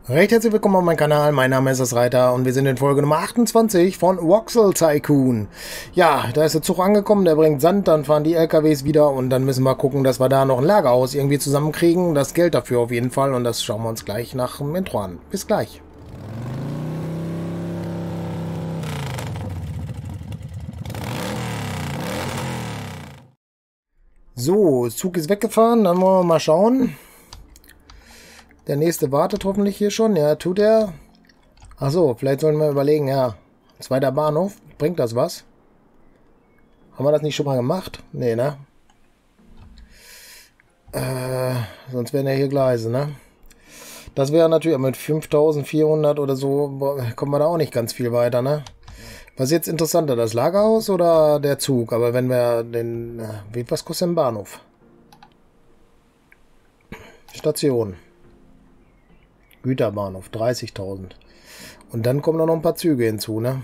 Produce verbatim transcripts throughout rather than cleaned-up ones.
Recht herzlich willkommen auf meinem Kanal, mein Name ist das Reiter und wir sind in Folge Nummer achtundzwanzig von Voxel Tycoon. Ja, da ist der Zug angekommen, der bringt Sand, dann fahren die L K Ws wieder und dann müssen wir gucken, dass wir da noch ein Lagerhaus irgendwie zusammenkriegen. Das Geld dafür auf jeden Fall und das schauen wir uns gleich nach dem Intro an. Bis gleich. So, Zug ist weggefahren, dann wollen wir mal schauen. Der nächste wartet hoffentlich hier schon. Ja, tut er. Achso, vielleicht sollen wir überlegen, ja. Zweiter Bahnhof. Bringt das was? Haben wir das nicht schon mal gemacht? Nee, ne? Äh, sonst wären ja hier Gleise, ne? Das wäre natürlich mit fünftausendvierhundert oder so, kommen wir da auch nicht ganz viel weiter, ne? Was ist jetzt interessanter, das Lagerhaus oder der Zug? Aber wenn wir den... Wie, was kostet ein Bahnhof? Station. Güterbahnhof, dreißigtausend. Und dann kommen noch ein paar Züge hinzu, ne?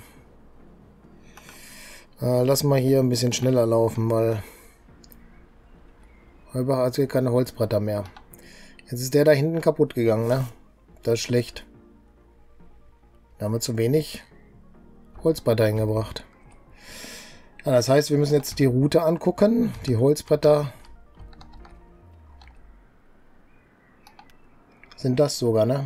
Äh, lass mal hier ein bisschen schneller laufen, weil... Halber hat hier keine Holzbretter mehr. Jetzt ist der da hinten kaputt gegangen, ne? Das ist schlecht. Da haben wir zu wenig Holzbretter hingebracht. Ja, das heißt, wir müssen jetzt die Route angucken. Die Holzbretter sind das sogar, ne?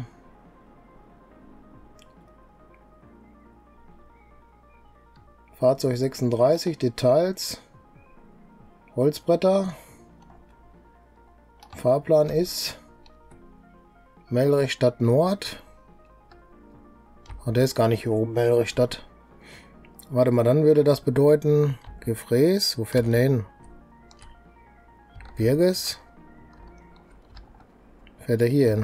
Fahrzeug sechsunddreißig, Details, Holzbretter. Fahrplan ist Melrich Stadt Nord. Oh, der ist gar nicht hier oben, Melrich Stadt. Warte mal, dann würde das bedeuten Gefräß. Wo fährt denn der hin? Birges. Fährt er hier hin?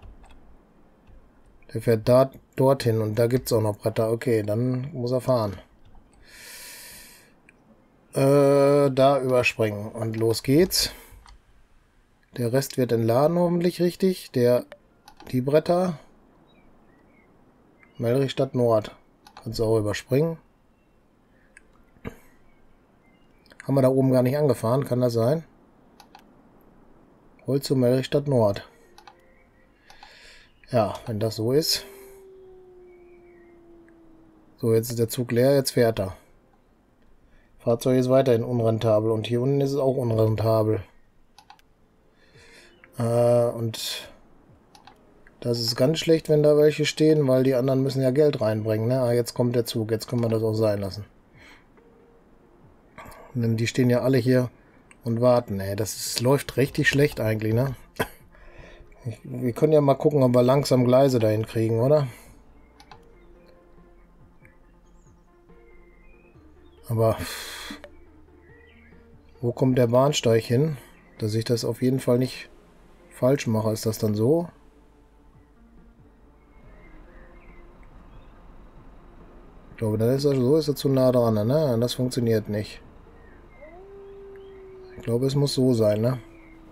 Der fährt da, dorthin und da gibt es auch noch Bretter. Okay, dann muss er fahren. Äh, da überspringen. Und los geht's. Der Rest wird entladen hoffentlich richtig. Der, die Bretter. Melrich Stadt Nord. Kannst du auch überspringen. Haben wir da oben gar nicht angefahren, kann das sein? Holz zu Melrich Stadt Nord. Ja, wenn das so ist. So, jetzt ist der Zug leer, jetzt fährt er. Fahrzeug ist weiterhin unrentabel und hier unten ist es auch unrentabel. Äh, und das ist ganz schlecht, wenn da welche stehen, weil die anderen müssen ja Geld reinbringen. Ne? Ah, jetzt kommt der Zug, jetzt können wir das auch sein lassen. Denn die stehen ja alle hier und warten. Ey, das ist, läuft richtig schlecht eigentlich, ne? Ich, wir können ja mal gucken, ob wir langsam Gleise dahin kriegen, oder? Aber wo kommt der Bahnsteig hin? Dass ich das auf jeden Fall nicht falsch mache. Ist das dann so? Ich glaube, dann ist er so, ist er zu nah dran, ne? Das funktioniert nicht. Ich glaube, es muss so sein, ne?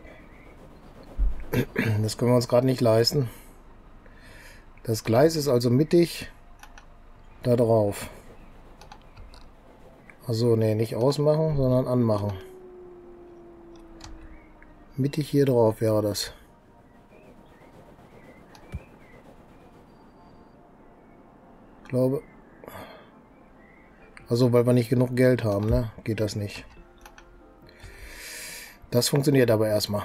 Das können wir uns gerade nicht leisten. Das Gleis ist also mittig da drauf. Also ne, nicht ausmachen, sondern anmachen. Mittig hier drauf wäre das. Ich glaube. Also weil wir nicht genug Geld haben, ne? Geht das nicht. Das funktioniert aber erstmal.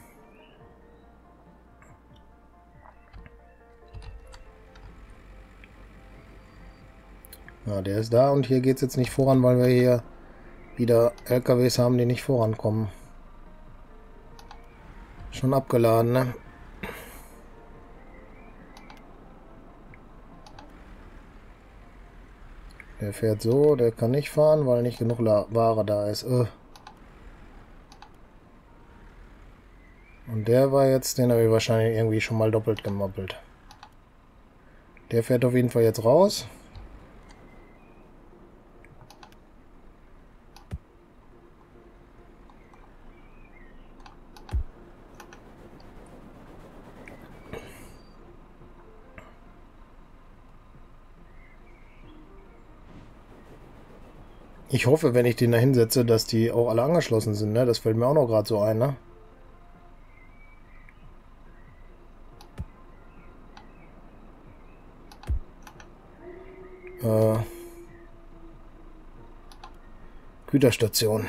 Ja, der ist da und hier geht es jetzt nicht voran, weil wir hier wieder L K Ws haben, die nicht vorankommen. Schon abgeladen, ne? Der fährt so, der kann nicht fahren, weil nicht genug Ware da ist. Äh. Und der war jetzt, den habe ich wahrscheinlich irgendwie schon mal doppelt gemoppelt. Der fährt auf jeden Fall jetzt raus. Ich hoffe, wenn ich den da hinsetze, dass die auch alle angeschlossen sind, ne? Das fällt mir auch noch gerade so ein, ne? Äh, Güterstation.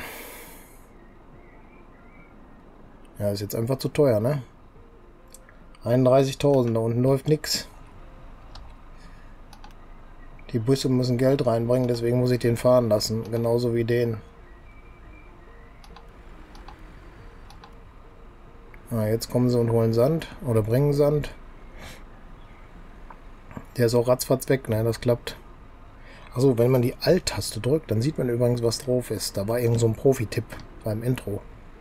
Ja, ist jetzt einfach zu teuer, ne? einunddreißigtausend, da unten läuft nichts. Die Busse müssen Geld reinbringen, deswegen muss ich den fahren lassen. Genauso wie den. Ah, jetzt kommen sie und holen Sand. Oder bringen Sand. Der ist auch ratzfatz weg, ne? Das klappt. Achso, wenn man die Alt-Taste drückt, dann sieht man übrigens, was drauf ist. Da war irgend so ein Profi-Tipp beim Intro.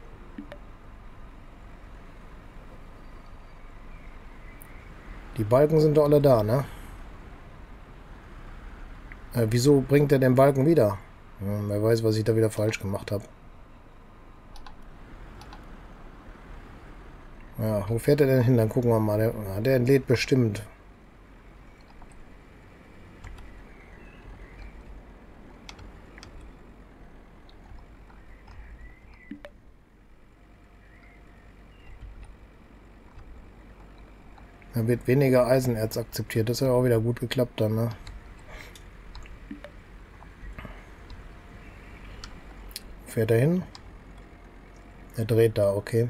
Die Balken sind doch alle da, ne? Äh, wieso bringt er den Balken wieder? Hm, wer weiß, was ich da wieder falsch gemacht habe. Ja, wo fährt er denn hin? Dann gucken wir mal. Der, der entlädt bestimmt. Da wird weniger Eisenerz akzeptiert. Das hat ja auch wieder gut geklappt dann, ne? Fährt er hin? Er dreht da, okay.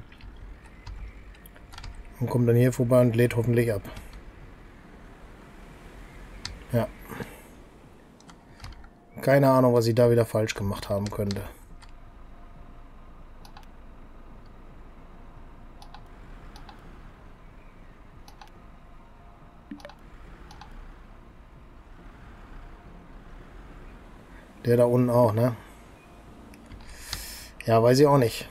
Und kommt dann hier vorbei und lädt hoffentlich ab. Ja. Keine Ahnung, was ich da wieder falsch gemacht haben könnte. Der da unten auch, ne? Ja, weiß ich auch nicht.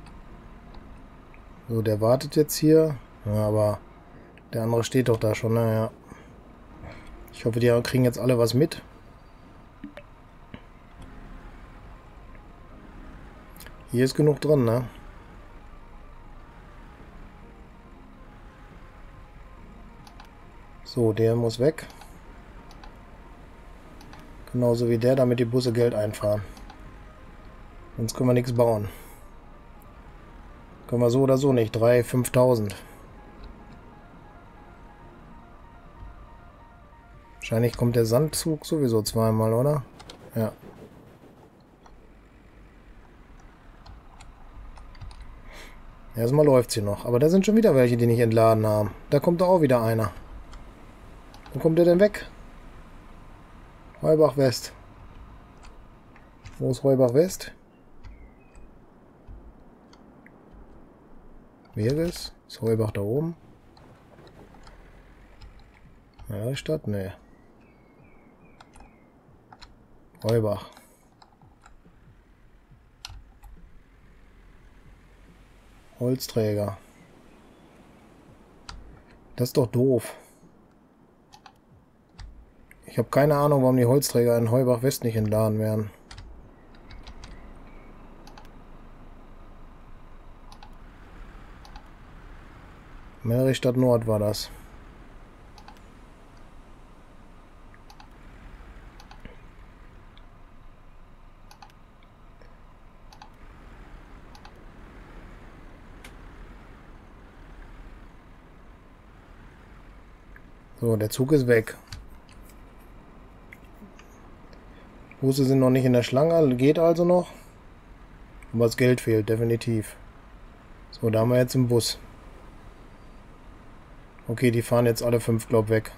So, der wartet jetzt hier. Ja, aber der andere steht doch da schon, ne? Ja. Ich hoffe, die kriegen jetzt alle was mit. Hier ist genug drin, ne? So, der muss weg. Genauso wie der, damit die Busse Geld einfahren. Sonst können wir nichts bauen. Können wir so oder so nicht. dreitausend, fünftausend. Wahrscheinlich kommt der Sandzug sowieso zweimal, oder? Ja. Erstmal läuft sie noch. Aber da sind schon wieder welche, die nicht entladen haben. Da kommt doch auch wieder einer. Wo kommt der denn weg? Heubach West. Wo ist Heubach West? Weges? Ist Heubach da oben? Ja, Stadt? Nee. Heubach. Holzträger. Das ist doch doof. Ich habe keine Ahnung, warum die Holzträger in Heubach West nicht entladen werden. Melrichstadt Nord war das. So, der Zug ist weg. Busse sind noch nicht in der Schlange, geht also noch. Aber das Geld fehlt, definitiv. So, da haben wir jetzt einen Bus. Okay, die fahren jetzt alle fünf, glaub, weg.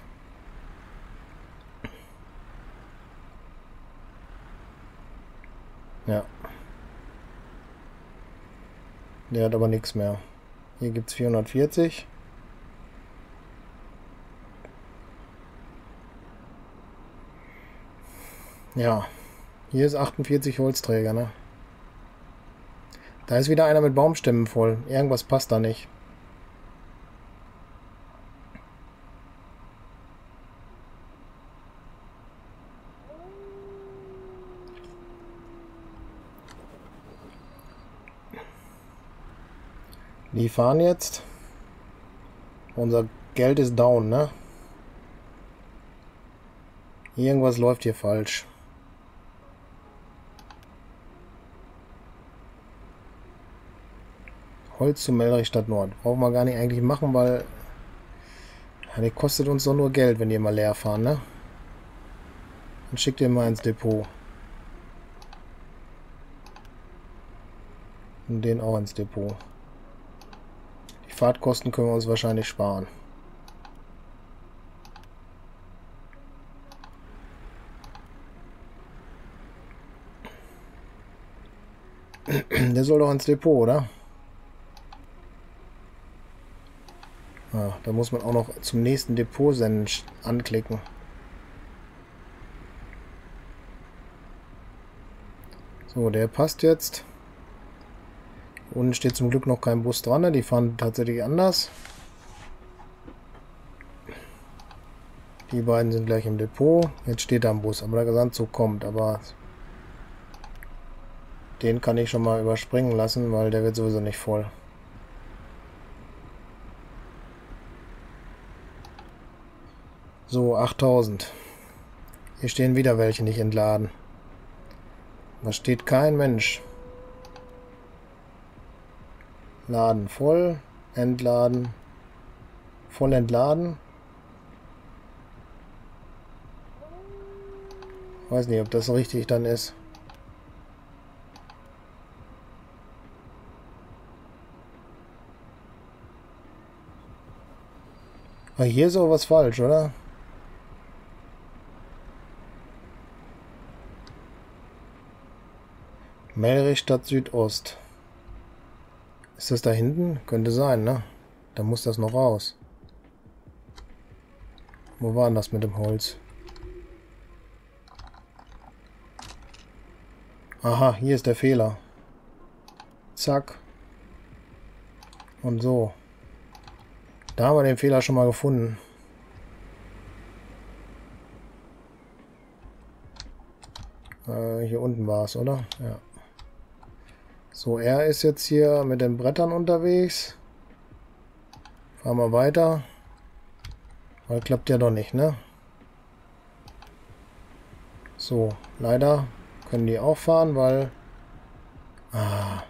Ja. Der hat aber nichts mehr. Hier gibt es vierhundertvierzig. Ja, hier ist achtundvierzig Holzträger, ne? Da ist wieder einer mit Baumstämmen voll. Irgendwas passt da nicht. Die fahren jetzt. Unser Geld ist down, ne? Irgendwas läuft hier falsch. Holz zu Melrichstadt Nord. Brauchen wir gar nicht eigentlich machen, weil ja, die kostet uns doch nur Geld, wenn die mal leer fahren, ne? Und schick den mal ins Depot. Und den auch ins Depot. Die Fahrtkosten können wir uns wahrscheinlich sparen. Der soll doch ins Depot, oder? Ah, da muss man auch noch zum nächsten Depot senden anklicken. So, der passt jetzt. Hier unten steht zum Glück noch kein Bus dran, die fahren tatsächlich anders. Die beiden sind gleich im Depot. Jetzt steht da ein Bus, aber der Gesamtzug kommt, aber den kann ich schon mal überspringen lassen, weil der wird sowieso nicht voll. So, achttausend. Hier stehen wieder welche nicht entladen. Da steht kein Mensch. Laden voll, entladen, voll entladen. Weiß nicht, ob das richtig dann ist. Aber hier ist auch was falsch, oder? Melrichstadt Südost. Ist das da hinten? Könnte sein, ne? Da muss das noch raus. Wo war denn das mit dem Holz? Aha, hier ist der Fehler. Zack. Und so. Da haben wir den Fehler schon mal gefunden. Äh, hier unten war es, oder? Ja. So, er ist jetzt hier mit den Brettern unterwegs. Fahren wir weiter. Aber klappt ja doch nicht, ne? So, leider können die auch fahren, weil... Ah.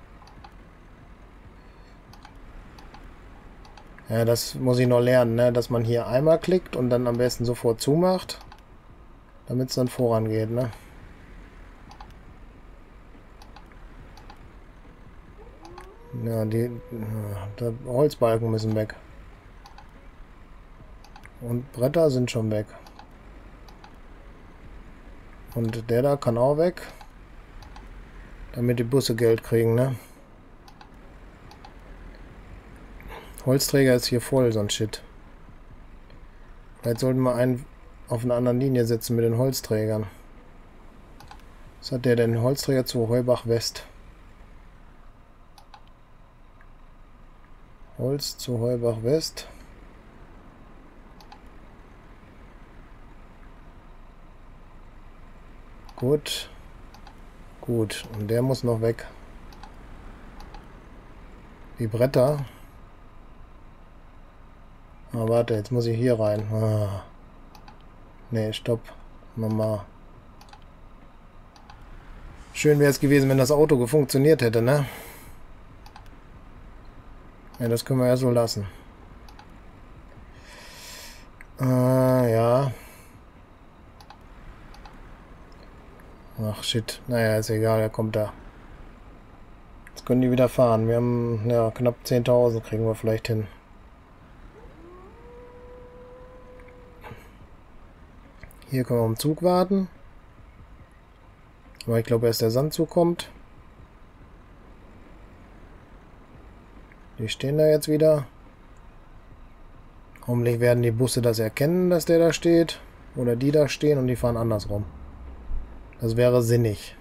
Ja, das muss ich noch lernen, ne? Dass man hier einmal klickt und dann am besten sofort zumacht, damit es dann vorangeht, ne? Ja, die der Holzbalken müssen weg. Und Bretter sind schon weg. Und der da kann auch weg. Damit die Busse Geld kriegen, ne? Holzträger ist hier voll, so ein Shit. Vielleicht sollten wir einen auf einer anderen Linie setzen mit den Holzträgern. Was hat der denn? Holzträger zu Heubach West. Holz zu Heubach West. Gut. Gut. Und der muss noch weg. Die Bretter. Ah, warte, jetzt muss ich hier rein. Ah. Ne, stopp. Nochmal. Schön wäre es gewesen, wenn das Auto funktioniert hätte, ne? Ja, das können wir ja so lassen. Äh, ja. Ach, shit. Naja, ist egal, er kommt da. Jetzt können die wieder fahren. Wir haben, ja, knapp zehntausend kriegen wir vielleicht hin. Hier können wir am Zug warten. Aber ich glaube, erst der Sandzug kommt. Die stehen da jetzt wieder. Hoffentlich werden die Busse das erkennen, dass der da steht. Oder die da stehen und die fahren andersrum. Das wäre sinnig.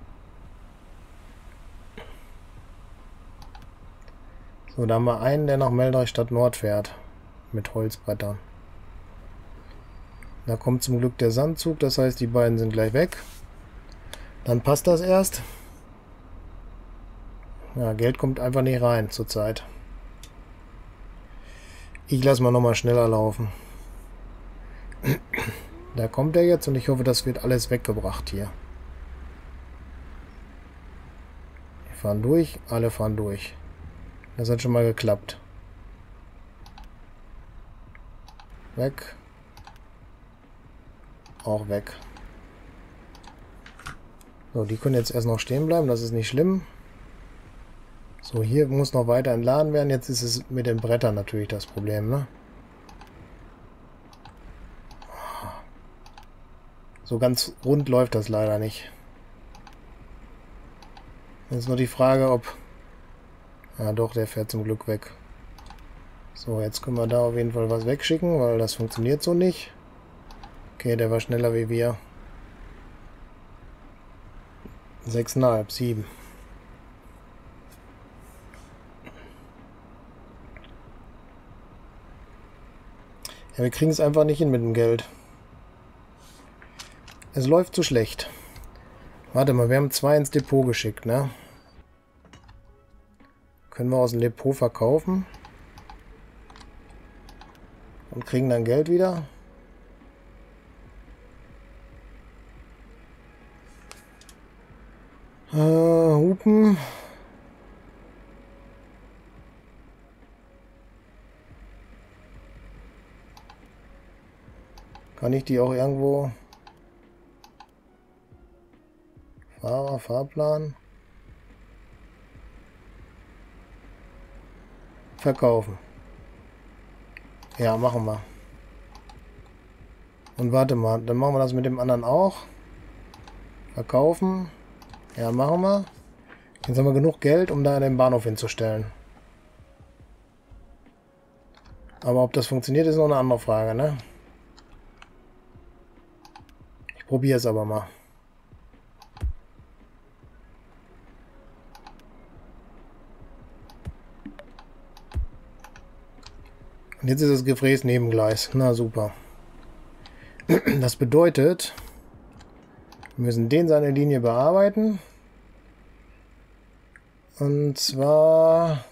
So, da haben wir einen, der nach Meldreichstadt Nord fährt. Mit Holzbrettern. Da kommt zum Glück der Sandzug, das heißt, die beiden sind gleich weg. Dann passt das erst. Ja, Geld kommt einfach nicht rein zurzeit. Ich lasse mal nochmal schneller laufen. Da kommt er jetzt und ich hoffe, das wird alles weggebracht hier. Wir fahren durch, alle fahren durch. Das hat schon mal geklappt. Weg. Auch weg. So, die können jetzt erst noch stehen bleiben, das ist nicht schlimm. So, hier muss noch weiter entladen werden. Jetzt ist es mit den Brettern natürlich das Problem, ne? So ganz rund läuft das leider nicht. Jetzt ist nur die Frage, ob... Ja doch, der fährt zum Glück weg. So, jetzt können wir da auf jeden Fall was wegschicken, weil das funktioniert so nicht. Okay, der war schneller wie wir. sechseinhalb, sieben. Ja, wir kriegen es einfach nicht hin mit dem Geld. Es läuft so schlecht. Warte mal, wir haben zwei ins Depot geschickt, ne? Können wir aus dem Depot verkaufen. Und kriegen dann Geld wieder. Äh, Hupen. Kann ich die auch irgendwo... Fahrer, Fahrplan... Verkaufen. Ja, machen wir. Und warte mal, dann machen wir das mit dem anderen auch. Verkaufen. Ja, machen wir. Jetzt haben wir genug Geld, um da den Bahnhof hinzustellen. Aber ob das funktioniert, ist noch eine andere Frage, ne? Ich probiere es aber mal. Und jetzt ist das Gefräß Nebengleis. Na super. Das bedeutet, wir müssen den seine Linie bearbeiten. Und zwar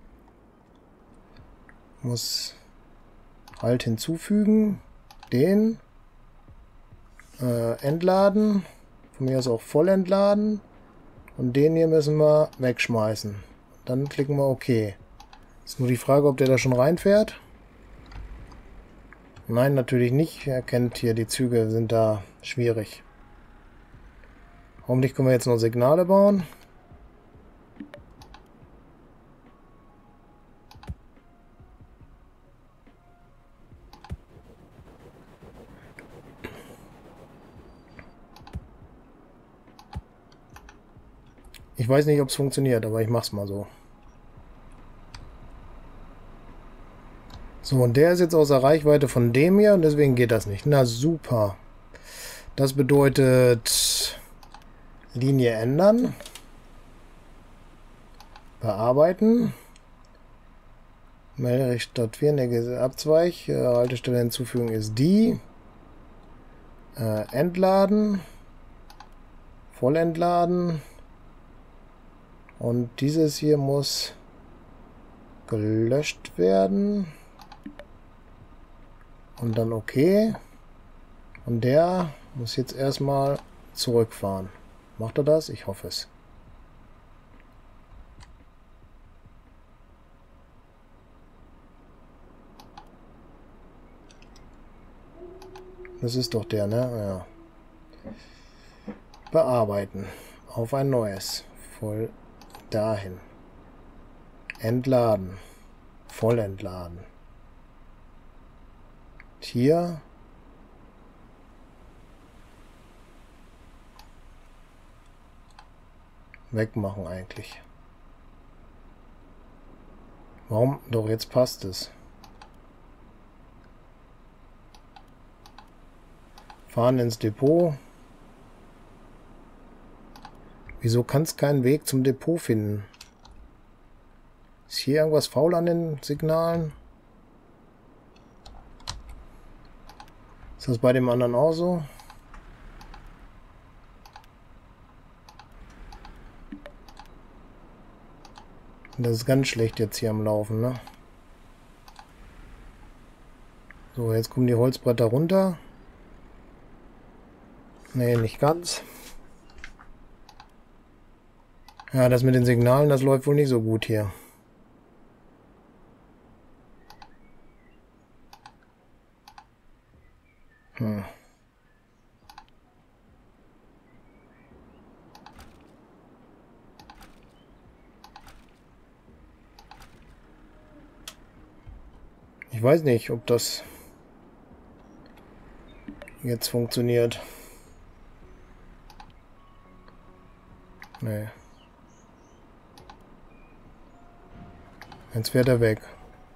muss halt hinzufügen, den äh, entladen, von mir aus auch voll entladen. Und den hier müssen wir wegschmeißen. Dann klicken wir OK. Ist nur die Frage, ob der da schon reinfährt. Nein, natürlich nicht. Er kennt hier, die Züge sind da schwierig. Hoffentlich können wir jetzt noch Signale bauen. Ich weiß nicht, ob es funktioniert, aber ich mach's mal so. So, und der ist jetzt außer Reichweite von dem hier und deswegen geht das nicht. Na super. Das bedeutet Linie ändern. Bearbeiten. Meldericht vier, der Abzweig. Äh, Haltestelle hinzufügen ist die. Äh, entladen. Voll entladen. Und dieses hier muss gelöscht werden. Und dann OK. Und der muss jetzt erstmal zurückfahren. Macht er das? Ich hoffe es. Das ist doch der, ne? Ja. Bearbeiten. Auf ein neues. Voll dahin. Entladen. Voll entladen. Hier. Wegmachen eigentlich. Warum? Doch, jetzt passt es. Fahren ins Depot. Wieso kann es keinen Weg zum Depot finden? Ist hier irgendwas faul an den Signalen? Ist das bei dem anderen auch so? Das ist ganz schlecht jetzt hier am Laufen, ne? So, jetzt kommen die Holzbretter runter. Ne, nicht ganz. Ja, das mit den Signalen, das läuft wohl nicht so gut hier. Hm. weiß nicht, ob das jetzt funktioniert. Nee. Jetzt fährt er weg.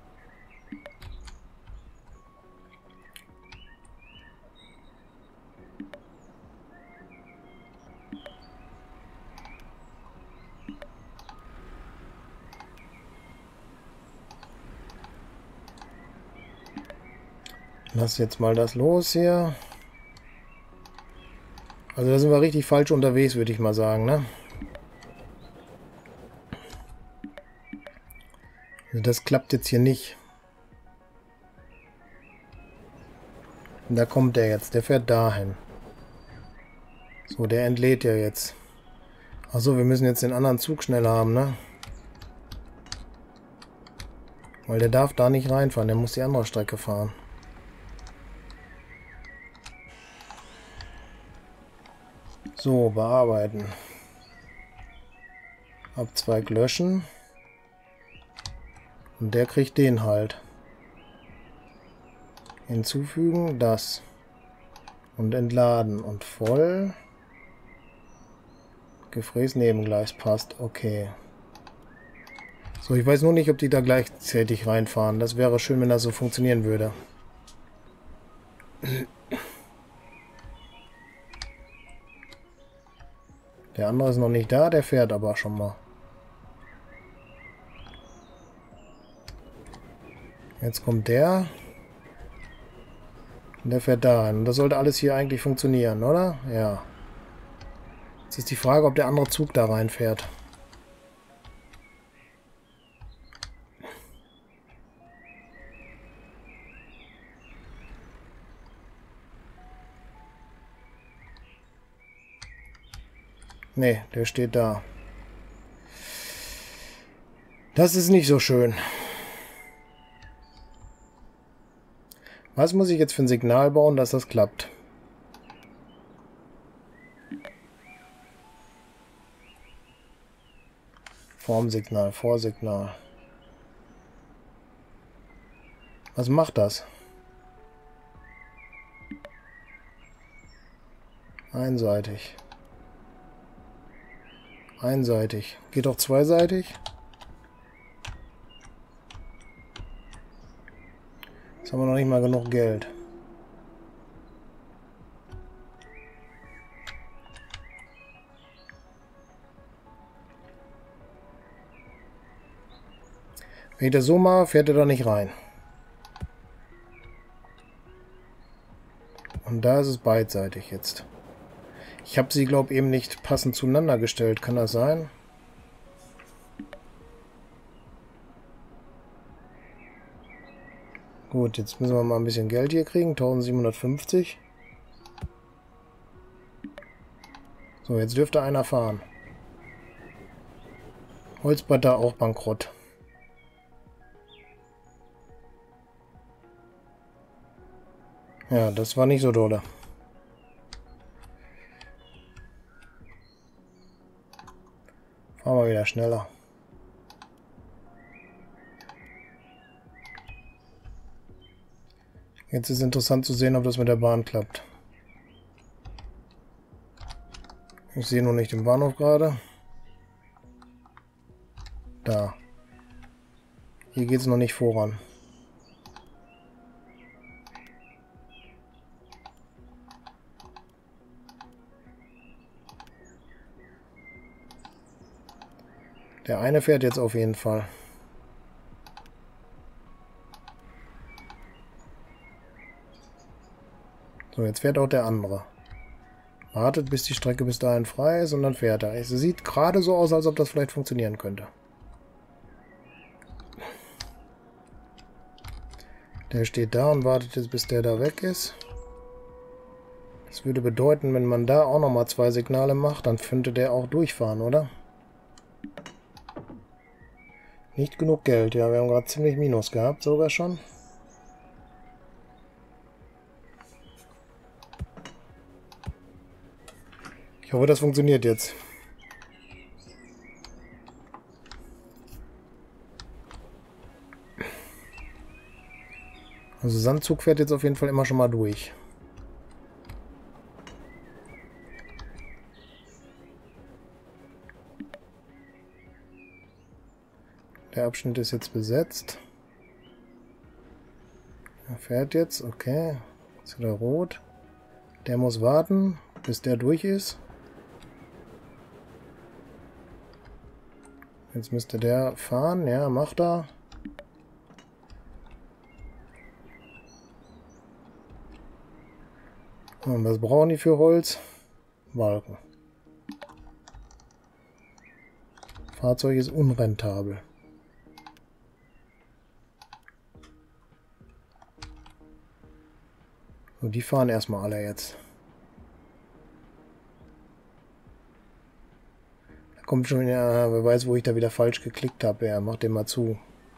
Lass jetzt mal das los hier. Also da sind wir richtig falsch unterwegs, würde ich mal sagen, ne? Also das klappt jetzt hier nicht. Da kommt der jetzt, der fährt dahin. So, der entlädt ja jetzt. Achso, wir müssen jetzt den anderen Zug schnell haben, ne? Weil der darf da nicht reinfahren, der muss die andere Strecke fahren. So, bearbeiten. Abzweig löschen. Und der kriegt den halt. Hinzufügen, das. Und entladen. Und voll. Gefräß Nebengleis passt. Okay. So, ich weiß nur nicht, ob die da gleichzeitig reinfahren. Das wäre schön, wenn das so funktionieren würde. Der andere ist noch nicht da, der fährt aber schon mal. Jetzt kommt der. Und der fährt da hin. Und das sollte alles hier eigentlich funktionieren, oder? Ja. Jetzt ist die Frage, ob der andere Zug da reinfährt. Nee, der steht da. Das ist nicht so schön. Was muss ich jetzt für ein Signal bauen, dass das klappt? Formsignal, Vorsignal. Was macht das? Einseitig. Einseitig. Geht auch zweiseitig? Jetzt haben wir noch nicht mal genug Geld. Wenn ich das so mache, fährt er da nicht rein. Und da ist es beidseitig jetzt. Ich habe sie, glaube ich, eben nicht passend zueinander gestellt. Kann das sein? Gut, jetzt müssen wir mal ein bisschen Geld hier kriegen. eintausendsiebenhundertfünfzig. So, jetzt dürfte einer fahren. Holzbretter auch bankrott. Ja, das war nicht so dolle. Fahren wir wieder schneller. Jetzt ist interessant zu sehen, ob das mit der Bahn klappt. Ich sehe noch nicht den Bahnhof gerade. Da. Hier geht es noch nicht voran. Der eine fährt jetzt auf jeden Fall. So, jetzt fährt auch der andere. Wartet, bis die Strecke bis dahin frei ist und dann fährt er. Es sieht gerade so aus, als ob das vielleicht funktionieren könnte. Der steht da und wartet jetzt, bis der da weg ist. Das würde bedeuten, wenn man da auch nochmal zwei Signale macht, dann könnte der auch durchfahren, oder? Nicht genug Geld. Ja, wir haben gerade ziemlich Minus gehabt, sogar schon. Ich hoffe, das funktioniert jetzt. Also Sandzug fährt jetzt auf jeden Fall immer schon mal durch. Der Abschnitt ist jetzt besetzt. Er fährt jetzt, okay. Jetzt ist er rot. Der muss warten, bis der durch ist. Jetzt müsste der fahren, ja, macht er. Und was brauchen die für Holz? Balken. Fahrzeug ist unrentabel. So, die fahren erstmal alle jetzt. Da kommt schon, ja, wer weiß, wo ich da wieder falsch geklickt habe. Ja, mach den mal zu.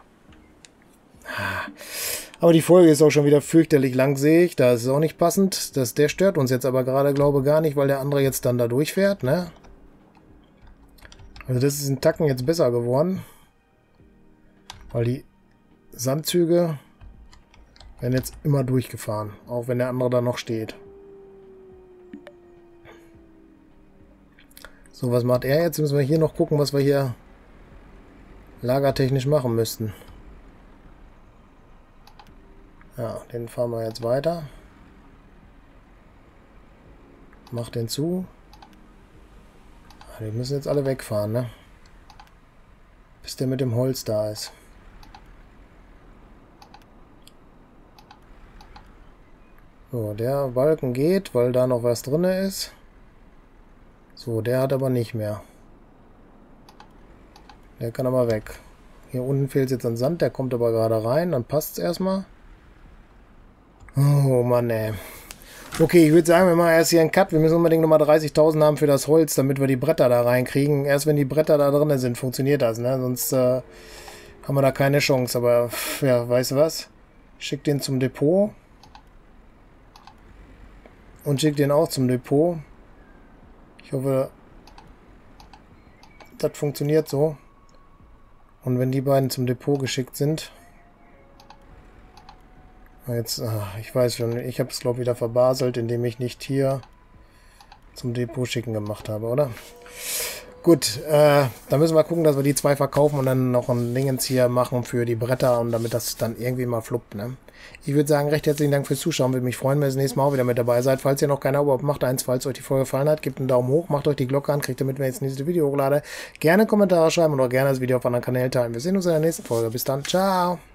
Aber die Folge ist auch schon wieder fürchterlich lang, sehe ich. Da ist es auch nicht passend. Das, der stört uns jetzt aber gerade, glaube ich, gar nicht, weil der andere jetzt dann da durchfährt, ne? Also das ist ein Tacken jetzt besser geworden. Weil die Sandzüge werden jetzt immer durchgefahren, auch wenn der andere da noch steht. So, was macht er jetzt? Müssen wir hier noch gucken, was wir hier lagertechnisch machen müssten. Ja, den fahren wir jetzt weiter. Mach den zu. Die müssen jetzt alle wegfahren, ne? Bis der mit dem Holz da ist. So, der Balken geht, weil da noch was drin ist. So, der hat aber nicht mehr. Der kann aber weg. Hier unten fehlt jetzt an Sand, der kommt aber gerade rein, dann passt es erstmal. Oh Mann, ey. Okay, ich würde sagen, wir machen erst hier einen Cut. Wir müssen unbedingt nochmal dreißigtausend haben für das Holz, damit wir die Bretter da reinkriegen. Erst wenn die Bretter da drin sind, funktioniert das, ne? Sonst äh, haben wir da keine Chance. Aber, ja, weißt du was? Schick den zum Depot. Und schick den auch zum Depot. Ich hoffe, das funktioniert so. Und wenn die beiden zum Depot geschickt sind... Jetzt, ach, ich weiß schon, ich habe es glaube ich wieder verbaselt, indem ich nicht hier zum Depot schicken gemacht habe, oder? Gut, äh, dann müssen wir gucken, dass wir die zwei verkaufen und dann noch ein Dingens hier machen für die Bretter und damit das dann irgendwie mal fluppt, ne? Ich würde sagen, recht herzlichen Dank fürs Zuschauen. Würde mich freuen, wenn ihr das nächste Mal auch wieder mit dabei seid. Falls ihr noch kein Abo habt, macht eins. Falls euch die Folge gefallen hat, gebt einen Daumen hoch, macht euch die Glocke an, kriegt damit, wenn ich das nächste Video hochlade. Gerne Kommentare schreiben und auch gerne das Video auf anderen Kanälen teilen. Wir sehen uns in der nächsten Folge. Bis dann. Ciao.